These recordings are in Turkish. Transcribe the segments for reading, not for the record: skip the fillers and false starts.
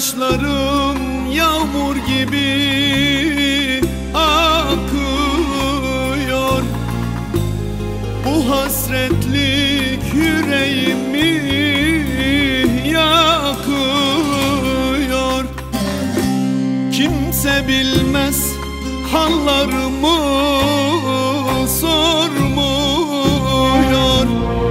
Gözyaşlarım yağmur gibi akıyor. Bu hasretlik yüreğimi yakıyor. Kimse bilmez hallarımı sormuyor.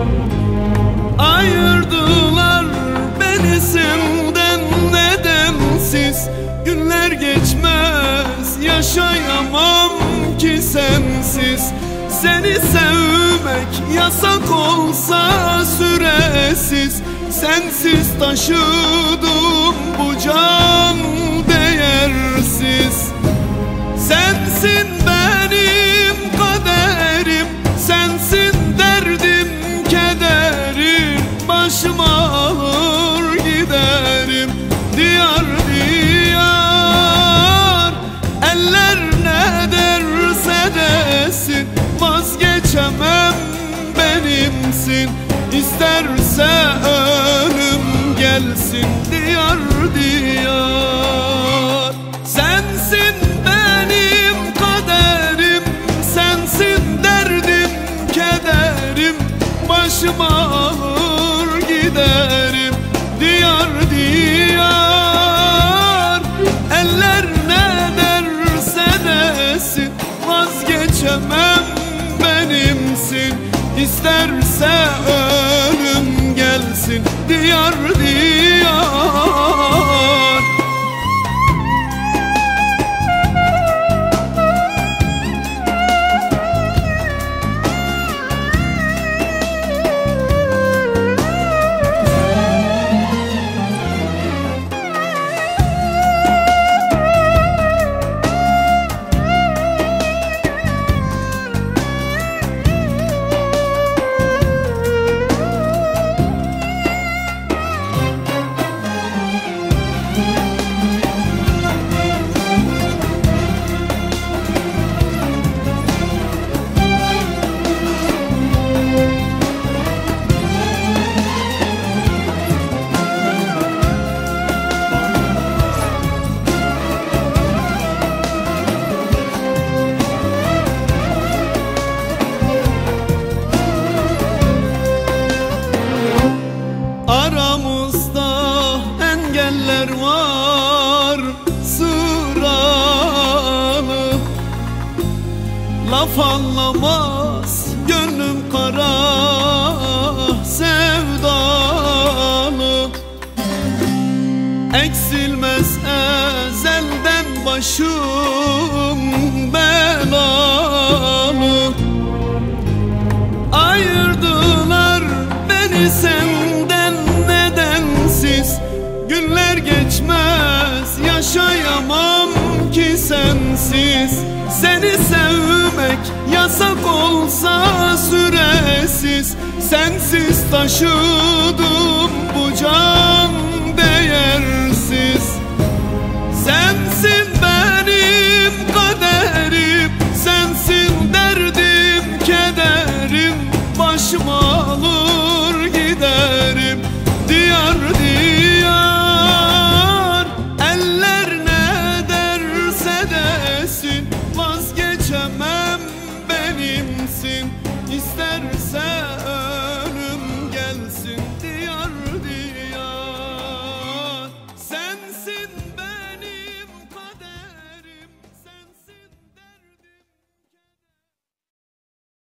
Ayırdılar beni senden nedensiz. Günler geçmez yaşayamam ki sensiz. Seni sevmek yasak olsa süresiz. Sensiz taşıdım bu can değersiz. Sensin benim kaderim, sensin derdim kederim. Başıma alır giderim diyar diyar. Eller ne derse desin, vazgeçemem benimsin. İsterse ölüm gelsin diyar diyar. Sensin benim kaderim, sensin derdim kederim. Başıma alır giderim diyar diyar. Eller ne derse desin, vazgeçemem benimsin. İsterse ölüm gelsin diyar diyar. Aramızda engeller var sıralı. Laf anlamaz gönlüm kara sevdalı. Eksilmez ezelden başım belalı. Ayırdılar beni senden nedensiz. Günler geçmez yaşayamam ki sensiz. Seni sevmek yasak olsa süresiz. Sensiz taşıdım bu can değersiz.